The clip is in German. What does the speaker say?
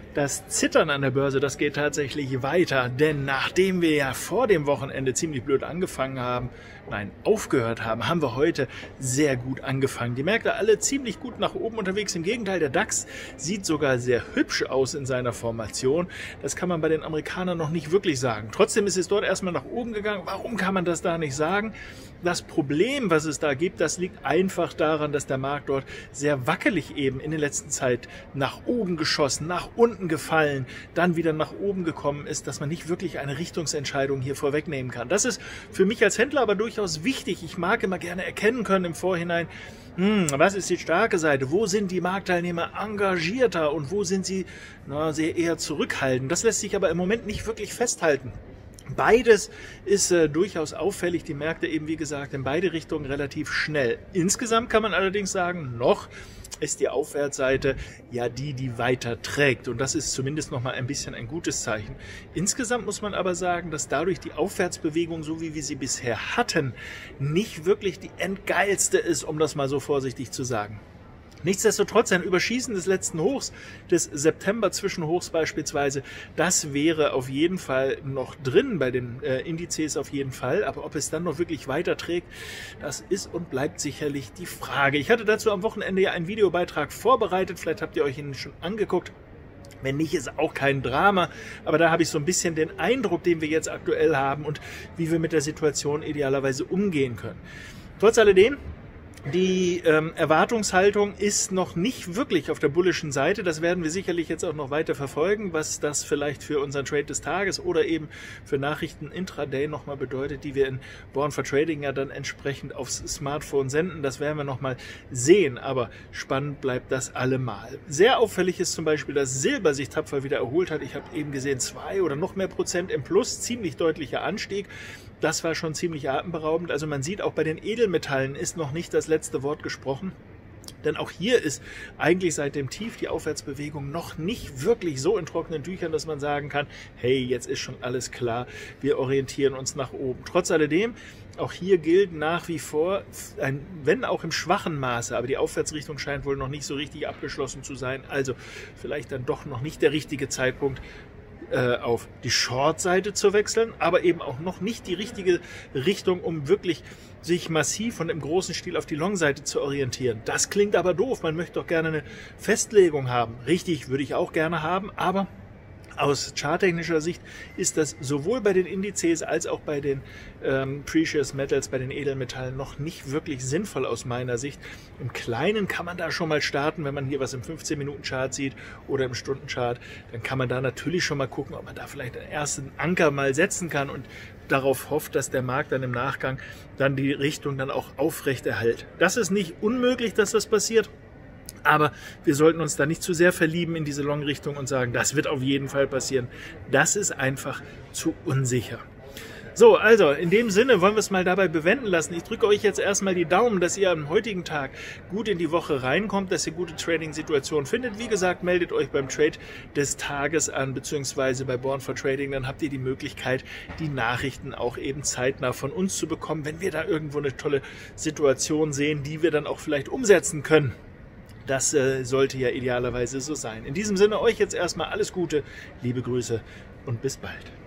Das Zittern an der Börse, das geht tatsächlich weiter, denn nachdem wir ja vor dem Wochenende ziemlich blöd aufgehört haben, haben wir heute sehr gut angefangen. Die Märkte alle ziemlich gut nach oben unterwegs. Im Gegenteil, der DAX sieht sogar sehr hübsch aus in seiner Formation. Das kann man bei den Amerikanern noch nicht wirklich sagen. Trotzdem ist es dort erstmal nach oben gegangen. Warum kann man das da nicht sagen? Das Problem, was es da gibt, das liegt einfach daran, dass der Markt dort sehr wackelig eben in der letzten Zeit nach oben geschossen, nach unten gefallen, dann wieder nach oben gekommen ist, dass man nicht wirklich eine Richtungsentscheidung hier vorwegnehmen kann. Das ist für mich als Händler aber durchaus wichtig. Ich mag immer gerne erkennen können im Vorhinein, was ist die starke Seite, wo sind die Marktteilnehmer engagierter und wo sind sie sehr eher zurückhaltend. Das lässt sich aber im Moment nicht wirklich festhalten. Beides ist durchaus auffällig, die Märkte eben wie gesagt in beide Richtungen relativ schnell. Insgesamt kann man allerdings sagen, noch ist die Aufwärtsseite ja die weiter trägt und das ist zumindest noch mal ein bisschen ein gutes Zeichen. Insgesamt muss man aber sagen, dass dadurch die Aufwärtsbewegung, so wie wir sie bisher hatten, nicht wirklich die endgeilste ist, um das mal so vorsichtig zu sagen. Nichtsdestotrotz ein Überschießen des letzten Hochs, des September-Zwischenhochs beispielsweise, das wäre auf jeden Fall noch drin bei den Indizes auf jeden Fall. Aber ob es dann noch wirklich weiter trägt, das ist und bleibt sicherlich die Frage. Ich hatte dazu am Wochenende ja einen Videobeitrag vorbereitet, vielleicht habt ihr euch ihn schon angeguckt. Wenn nicht, ist auch kein Drama, aber da habe ich so ein bisschen den Eindruck, den wir jetzt aktuell haben und wie wir mit der Situation idealerweise umgehen können. Trotz alledem, die Erwartungshaltung ist noch nicht wirklich auf der bullischen Seite. Das werden wir sicherlich jetzt auch noch weiter verfolgen, was das vielleicht für unseren Trade des Tages oder eben für Nachrichten intraday nochmal bedeutet, die wir in Born for Trading ja dann entsprechend aufs Smartphone senden. Das werden wir nochmal sehen, aber spannend bleibt das allemal. Sehr auffällig ist zum Beispiel, dass Silber sich tapfer wieder erholt hat. Ich habe eben gesehen, 2 oder noch mehr Prozent im Plus, ziemlich deutlicher Anstieg. Das war schon ziemlich atemberaubend. Also man sieht, auch bei den Edelmetallen ist noch nicht das letzte Wort gesprochen. Denn auch hier ist eigentlich seit dem Tief die Aufwärtsbewegung noch nicht wirklich so in trockenen Tüchern, dass man sagen kann, hey, jetzt ist schon alles klar, wir orientieren uns nach oben. Trotz alledem, auch hier gilt nach wie vor, wenn auch im schwachen Maße, aber die Aufwärtsrichtung scheint wohl noch nicht so richtig abgeschlossen zu sein. Also vielleicht dann doch noch nicht der richtige Zeitpunkt, auf die Short-Seite zu wechseln, aber eben auch noch nicht die richtige Richtung, um wirklich sich massiv und im großen Stil auf die Long-Seite zu orientieren. Das klingt aber doof, man möchte doch gerne eine Festlegung haben. Richtig, würde ich auch gerne haben, aber aus charttechnischer Sicht ist das sowohl bei den Indizes als auch bei den Precious Metals, bei den Edelmetallen noch nicht wirklich sinnvoll aus meiner Sicht. Im Kleinen kann man da schon mal starten, wenn man hier was im 15-Minuten-Chart sieht oder im Stundenchart, dann kann man da natürlich schon mal gucken, ob man da vielleicht einen ersten Anker mal setzen kann und darauf hofft, dass der Markt dann im Nachgang dann die Richtung dann auch aufrecht erhält. Das ist nicht unmöglich, dass das passiert. Aber wir sollten uns da nicht zu sehr verlieben in diese Long-Richtung und sagen, das wird auf jeden Fall passieren. Das ist einfach zu unsicher. So, also in dem Sinne wollen wir es mal dabei bewenden lassen. Ich drücke euch jetzt erstmal die Daumen, dass ihr am heutigen Tag gut in die Woche reinkommt, dass ihr gute Trading-Situationen findet. Wie gesagt, meldet euch beim Trade des Tages an, beziehungsweise bei Born for Trading. Dann habt ihr die Möglichkeit, die Nachrichten auch eben zeitnah von uns zu bekommen, wenn wir da irgendwo eine tolle Situation sehen, die wir dann auch vielleicht umsetzen können. Das sollte ja idealerweise so sein. In diesem Sinne euch jetzt erstmal alles Gute, liebe Grüße und bis bald.